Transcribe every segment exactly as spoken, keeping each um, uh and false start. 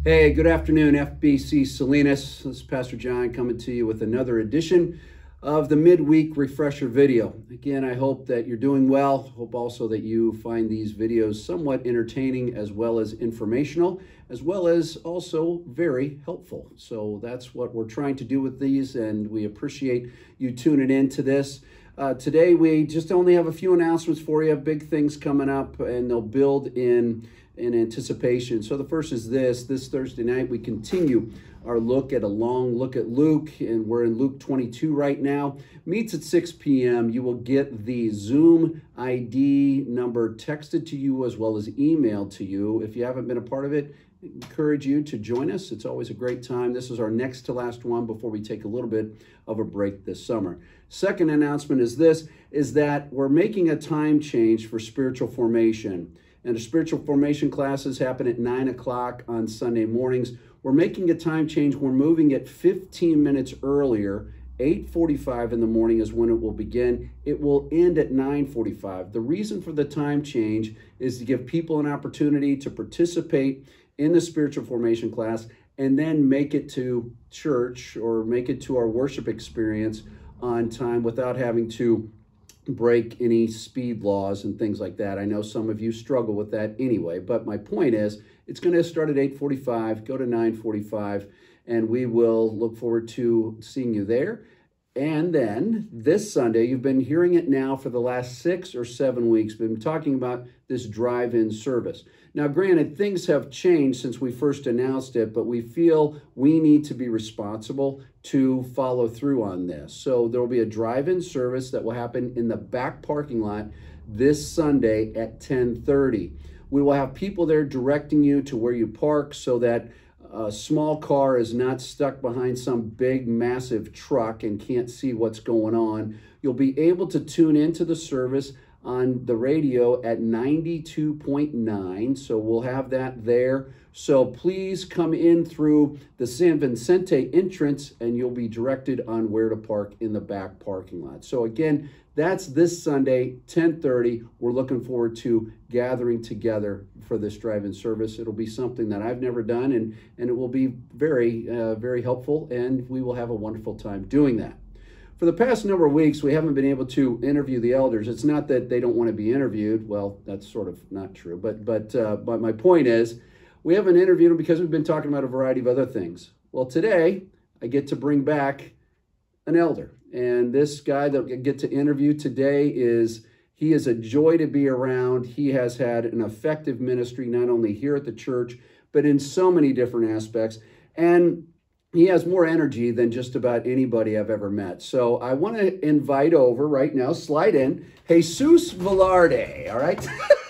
Hey, good afternoon, F B C Salinas. This is Pastor John coming to you with another edition of the midweek refresher video. Again, I hope that you're doing well. Hope also that you find these videos somewhat entertaining as well as informational, as well as also very helpful. So that's what we're trying to do with these, and we appreciate you tuning in to this. Uh, today, we just only have a few announcements for you, big things coming up, and they'll build in in anticipation. So the first is this, this Thursday night, we continue our look at a long look at Luke, and we're in Luke twenty-two right now. Meets at six p m You will get the Zoom I D number texted to you as well as emailed to you. If you haven't been a part of it, I encourage you to join us. It's always a great time. This is our next to last one before we take a little bit of a break this summer. Second announcement is this, is that we're making a time change for spiritual formation. And the spiritual formation classes happen at nine o'clock on Sunday mornings. We're making a time change. We're moving it fifteen minutes earlier. eight forty-five in the morning is when it will begin. It will end at nine forty-five. The reason for the time change is to give people an opportunity to participate in the spiritual formation class and then make it to church or make it to our worship experience on time without having to break any speed laws and things like that. I know some of you struggle with that anyway, but my point is it's going to start at eight forty-five, go to nine forty-five, and we will look forward to seeing you there. And then this Sunday, you've been hearing it now for the last six or seven weeks, been talking about this drive-in service. Now, granted, things have changed since we first announced it, but we feel we need to be responsible to follow through on this. So there will be a drive-in service that will happen in the back parking lot this Sunday at ten thirty. We will have people there directing you to where you park so that a small car is not stuck behind some big, massive truck and can't see what's going on. You'll be able to tune into the service on the radio at ninety-two point nine. So we'll have that there. So please come in through the San Vicente entrance and you'll be directed on where to park in the back parking lot. So again, that's this Sunday, ten thirty. We're looking forward to gathering together for this drive-in service. It'll be something that I've never done, and, and it will be very, uh, very helpful, and we will have a wonderful time doing that. For the past number of weeks, we haven't been able to interview the elders. It's not that they don't want to be interviewed. Well, that's sort of not true. But, but, uh, but my point is, we haven't interviewed them because we've been talking about a variety of other things. Well, today, I get to bring back an elder. And this guy that I get to interview today is, he is a joy to be around. He has had an effective ministry, not only here at the church, but in so many different aspects. And he has more energy than just about anybody I've ever met. So I want to invite over right now, slide in, Jesus Velarde, all right?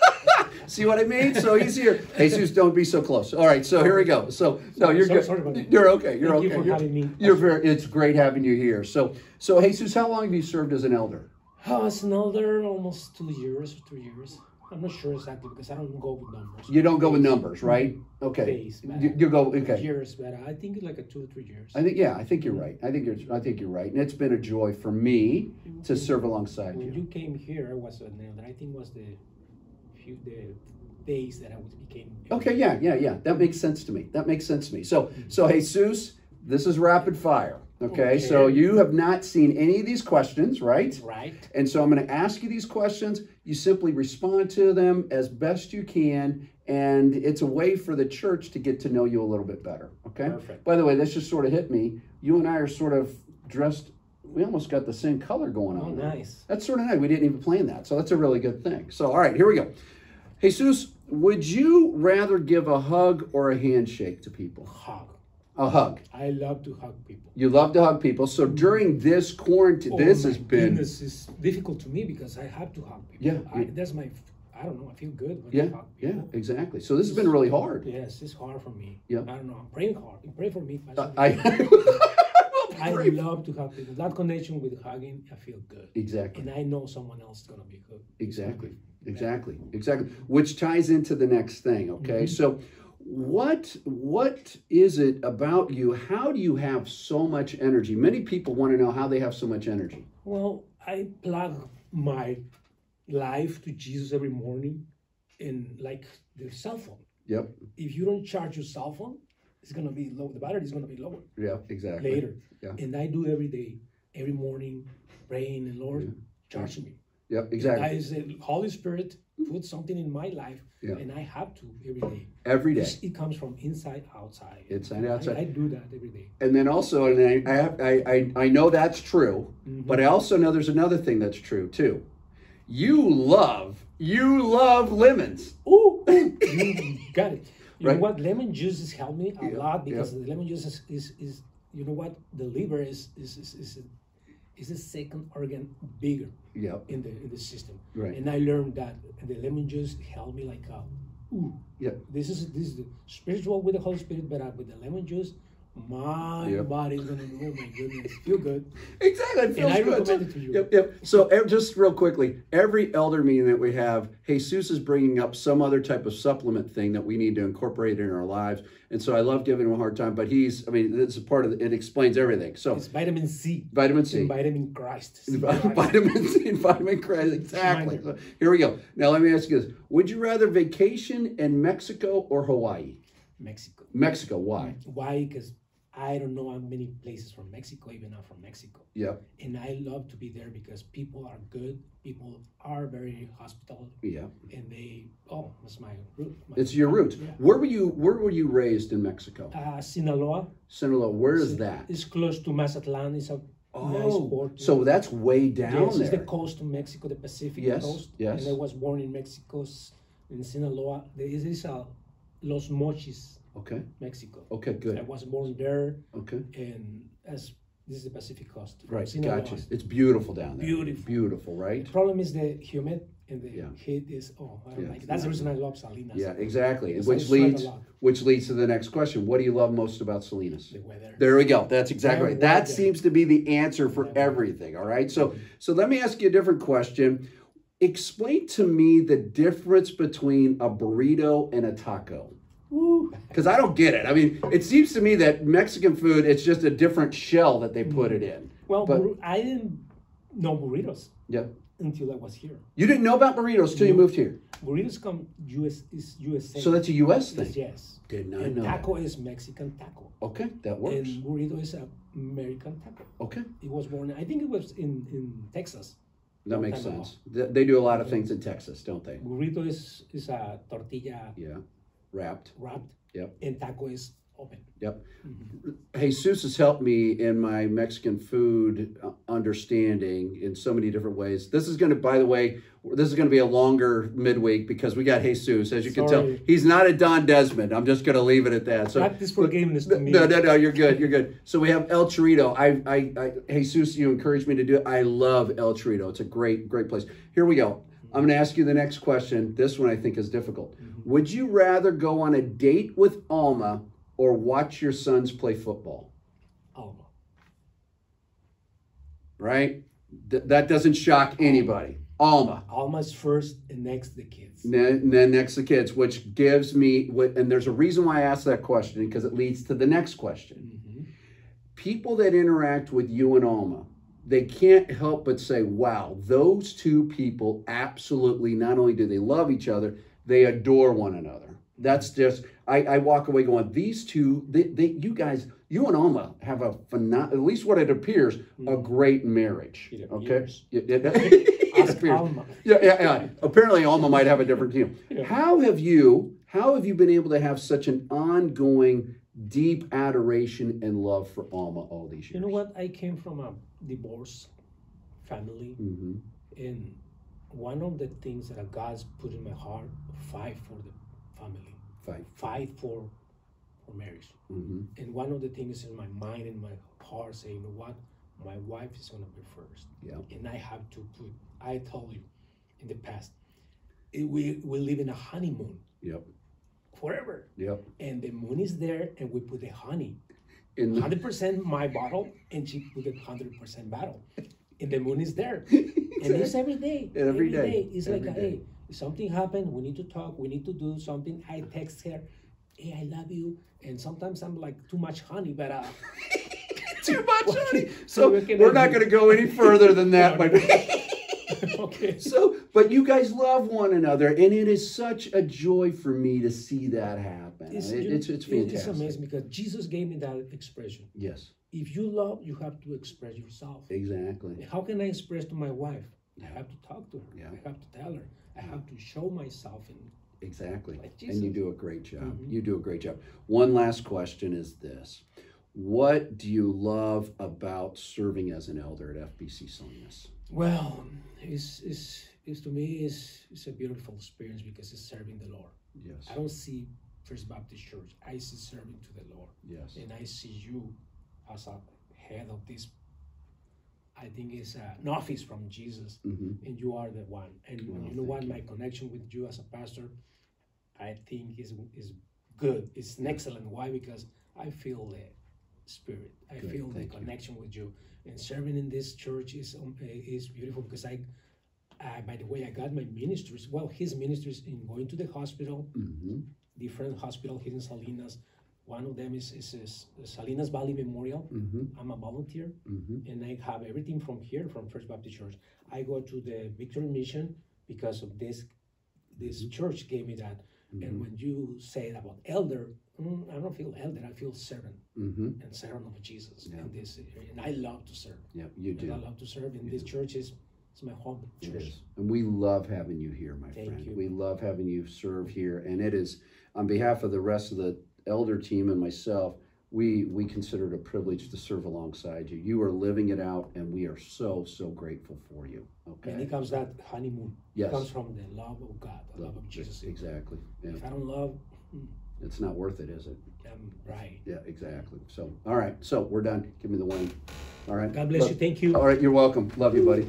See what I mean? So he's here. Jesus, don't be so close. All right, so here we go. So no, you're so, good. Sorry about that. You're okay. You're Thank okay. You for you're, having me. You're very. It's great having you here. So, so Jesus, how long have you served as an elder? Oh, as an elder, almost two years or three years. I'm not sure exactly because I don't go with numbers. You don't go with numbers, right? Okay. Days, you, you go. Okay. Years, but I think it's like a two or three years. I think yeah. I think you're right. I think you're. I think you're right. And it's been a joy for me to serve alongside when you. When you came here, I was an elder. I think it was the few the. days that I was became. Okay, yeah, yeah, yeah. That makes sense to me. That makes sense to me. So, so Jesus, this is rapid fire. Okay? okay, so you have not seen any of these questions, right? Right. And so I'm going to ask you these questions. You simply respond to them as best you can, and it's a way for the church to get to know you a little bit better. Okay. Perfect. By the way, this just sort of hit me. You and I are sort of dressed. We almost got the same color going on. Oh, nice. That's sort of nice. We didn't even plan that, so that's a really good thing. So, all right, here we go. Jesus, would you rather give a hug or a handshake to people? Hug. A hug. I love to hug people. You love to hug people. So during this quarantine, oh, this my has been... This is difficult to me because I have to hug people. Yeah. I, that's my, I don't know, I feel good when yeah, I hug people. Yeah, exactly. So this has been really hard. Yes, it's hard for me. Yeah. I don't know, I'm praying hard. Pray for me. Uh, I, I love to hug people. That connection with hugging, I feel good. Exactly. And I know someone else is going to be good. Exactly. Exactly. Exactly. Which ties into the next thing, okay? Mm-hmm. So what what is it about you? How do you have so much energy? Many people want to know how they have so much energy. Well, I plug my life to Jesus every morning in like the cell phone. Yep. If you don't charge your cell phone, it's gonna be low. The battery is gonna be lower Yeah, exactly. later. Yeah. And I do every day, every morning, praying and Lord, Yeah. charge me. Yep, exactly. I said, Holy Spirit, put something in my life, Yeah. and I have to every day. Every day. It's- It comes from inside outside. Inside I- outside. I, do that every day. And then also, and I, I, have, I, I, I know that's true, Mhm. but I also know there's another thing that's true too. You love, you love lemons. Ooh, you got it. You Right. know what? Lemon juice has helped me a Yeah, lot because yeah. the lemon juice is, is, is, you know what? The liver is is is is, is the second organ bigger Yep. in the in the system. Right. And I learned that the lemon juice helped me like, uh, ooh, Yep. this is this is the spiritual with the Holy Spirit, but uh, with the lemon juice, my Yep. body's gonna, oh my goodness, feel good. Exactly. It feels I good. recommend it to you. Yep, yep. So eh, just real quickly, every elder meeting that we have, Jesus is bringing up some other type of supplement thing that we need to incorporate in our lives. And so I love giving him a hard time, but he's, I mean, this is part of, the, it explains everything. So It's vitamin C. vitamin C. And vitamin Christ. C Christ. Vitamin C and vitamin Christ, exactly. So here we go. Now let me ask you this. Would you rather vacation in Mexico or Hawaii? Mexico. Mexico, why? Why? Because I don't know how many places from Mexico, even I'm from Mexico. Yep, And I love to be there because people are good. People are very hospitable. yeah. And they, oh, that's my root. My, It's your roots. Yeah. Where were you, where were you raised in Mexico? Uh, Sinaloa. Sinaloa, where is that? It's close to Mazatlan. It's a nice Oh, port. so that's way down Yes, it's the there. coast of Mexico, the Pacific Yes, coast. yes. And I was born in Mexico, in Sinaloa. There is this, uh, Los Mochis, Okay, Mexico. okay, I good. was born there, Okay, and as this is the Pacific coast. from right, Sinaloa. gotcha. It's beautiful down there. Beautiful. Beautiful, right? The problem is the humid and the Yeah. heat is, oh, I don't Yeah, like it. That's the yeah. reason I love Salinas. Yeah, exactly. Because I Which sweat a leads, lot. which leads to the next question. What do you love most about Salinas? The weather. There we go. That's exactly Yeah, right. That weather. seems to be the answer for Yeah. everything. All right. So, so let me ask you a different question. Explain to me the difference between a burrito and a taco. Woo. Because I don't get it. I mean, it seems to me that Mexican food, it's just a different shell that they put it in. Well, But- bur- I didn't know burritos Yeah. until I was here. You didn't know about burritos till you moved here. Burritos come U S is U S A. So that's a U S thing. Yes, yes. Did not And know that. taco is Mexican taco. Okay, that works. And burrito is a American taco. Okay, It was born, I think it was in, in Texas. that makes Time sense. They they do a lot of things in Texas, don't they? Burrito is, is a tortilla Yeah, wrapped. wrapped. Yep. And taco is open. Yep. Jesus has helped me in my Mexican food uh, understanding in so many different ways. This is going to, by the way, this is going to be a longer midweek because we got Jesus. As you can tell, Sorry. he's not a Don Desmond. I'm just going to leave it at that. So Practice forgiveness to me. no, no, no, you're good. You're good. So we have El Chorito. I, I, I, Jesus, you encouraged me to do it. I love El Chorito. It's a great, great place. Here we go. I'm going to ask you the next question. This one I think is difficult. Mm-hmm. Would you rather go on a date with Alma or watch your sons play football? Alma. Right? Th- that doesn't shock anybody. Alma. Alma's first and next the kids. And then, and then next the kids, which gives me, and there's a reason why I asked that question, because it leads to the next question. Mm-hmm. People that interact with you and Alma, they can't help but say, wow, those two people absolutely, not only do they love each other, they adore one another. That's just, I, I walk away going, these two, they, they, you guys, you and Alma have a phenomenal, at least what it appears, a great marriage. It Okay? appears. It, it, it Ask appears. Alma. Yeah, yeah, yeah. Apparently Alma might have a different team. Yeah. How have you, how have you been able to have such an ongoing, deep adoration and love for Alma all these years? You know what? I came from a divorce family, Mm-hmm. and one of the things that God's put in my heart, fight for the family, Fight. fight for for marriage. Mm-hmm. And one of the things in my mind and my heart say, you know what? My wife is gonna be first. Yeah. And I have to put, I told you in the past, it, we, we live in a honeymoon Yep. forever. Yep. And the moon is there and we put the honey. In the, one hundred percent my bottle and she put the one hundred percent bottle. And the moon is there. And it's every day. Every day. It's Every like, day. hey, if something happened, we need to talk, we need to do something. I text her, hey, I love you. And sometimes I'm like too much honey, but uh, too much What- honey. so So what can we're I not do? going to go any further than that. No, my Okay. So, but you guys love one another, and it is such a joy for me to see that happen. It's, It- you- it's, it's fantastic. It's amazing because Jesus gave me that expression. Yes, If you love, you have to express yourself. exactly. How can I express to my wife? I have to talk to her. Yeah. I have to tell her. I have to show myself. And Exactly. Like And you Jesus. do a great job. Mhm. You do a great job. One last question is this. What do you love about serving as an elder at F B C Salinas? well, it's, it's, it's to me, it's, it's a beautiful experience because it's serving the Lord. Yes. I don't see First Baptist Church. I see serving to the Lord. Yes. And I see you as a head of this. I think it's uh, an office from Jesus, hmm and you are the one. And Well, you know thank what? you. My connection with you as a pastor, I think is is good. It's an excellent. Why? Because I feel the spirit. I Good, feel the thank you. connection with you. And serving in this church is um, is beautiful because I. Uh, by the way, I got my ministries. Well, his ministries in going to the hospital, hmm different hospital here in Salinas. One of them is, is, is Salinas Valley Memorial. hmm I'm a volunteer, hmm and I have everything from here, from First Baptist Church. I go to the Victory Mission because of this. This church gave me that. And when you say about elder, mm, I don't feel elder. I feel servant hmm and servant of Jesus. Yeah. In this, area. And I love to serve. Yeah, you And I do. love to serve. And this church is it's my home It church. is. And we love having you here, my Thank friend. you. We love having you serve here. And it is, on behalf of the rest of the elder team and myself, we we consider it a privilege to serve alongside you. You are living it out, and we are so, so grateful for you. And Okay? it comes that honeymoon. Yes. It comes from the love of God, the love of Jesus. Exactly. Yeah. If I don't love, mm, It's not worth it, is it? I'm right. Yeah, exactly. So, all right. So we're done. Give me the wing. All right. God bless Look- you. Thank you. All right. You're welcome. Love you, buddy.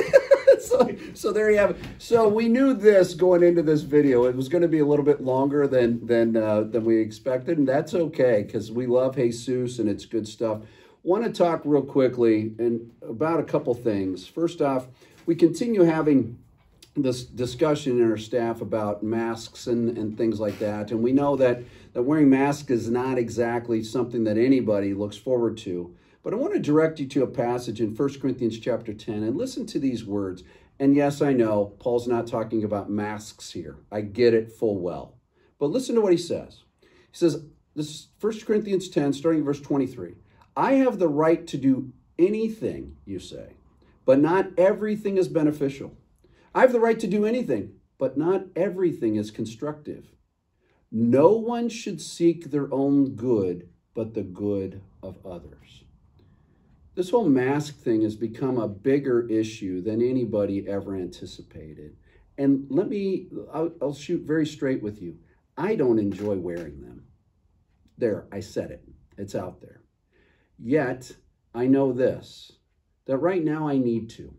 so, so there you have it. So we knew this going into this video. It was going to be a little bit longer than than uh, than we expected, and that's okay because we love Jesus and it's good stuff. Want to talk real quickly and about a couple things. First off, we continue having this discussion in our staff about masks and, and things like that. And we know that, that wearing masks is not exactly something that anybody looks forward to. But I want to direct you to a passage in First Corinthians chapter ten and listen to these words. And yes, I know Paul's not talking about masks here. I get it full well. But listen to what he says. He says, this is First Corinthians ten, starting at verse twenty-three. I have the right to do anything, you say, but not everything is beneficial. I have the right to do anything, but not everything is constructive. No one should seek their own good, but the good of others. This whole mask thing has become a bigger issue than anybody ever anticipated. And let me, I'll, I'll shoot very straight with you. I don't enjoy wearing them. There, I said it. It's out there. Yet, I know this, that right now I need to.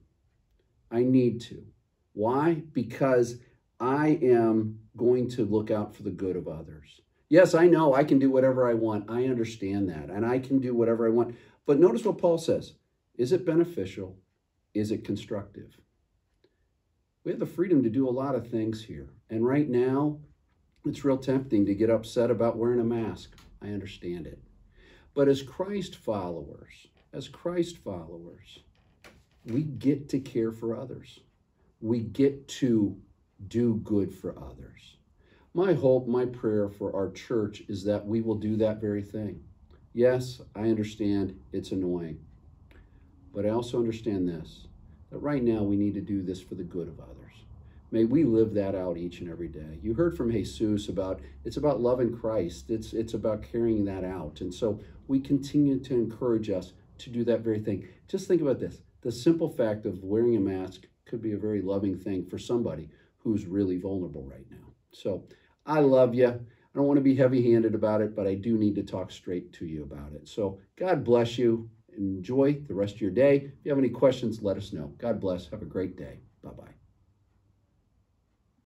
I need to. Why? Because I am going to look out for the good of others. Yes, I know I can do whatever I want. I understand that. And I can do whatever I want. But notice what Paul says. Is it beneficial? Is it constructive? We have the freedom to do a lot of things here. And right now, it's real tempting to get upset about wearing a mask. I understand it. But as Christ followers, as Christ followers, we get to care for others. We get to do good for others. My hope, my prayer for our church is that we will do that very thing. Yes, I understand it's annoying, but I also understand this, that right now we need to do this for the good of others. May we live that out each and every day. You heard from Jesus about, it's about loving Christ. It's, it's about carrying that out. And so we continue to encourage us to do that very thing. Just think about this. The simple fact of wearing a mask could be a very loving thing for somebody who's really vulnerable right now. So I love you. I don't want to be heavy-handed about it, but I do need to talk straight to you about it. So God bless you. Enjoy the rest of your day. If you have any questions, let us know. God bless. Have a great day. Bye-bye.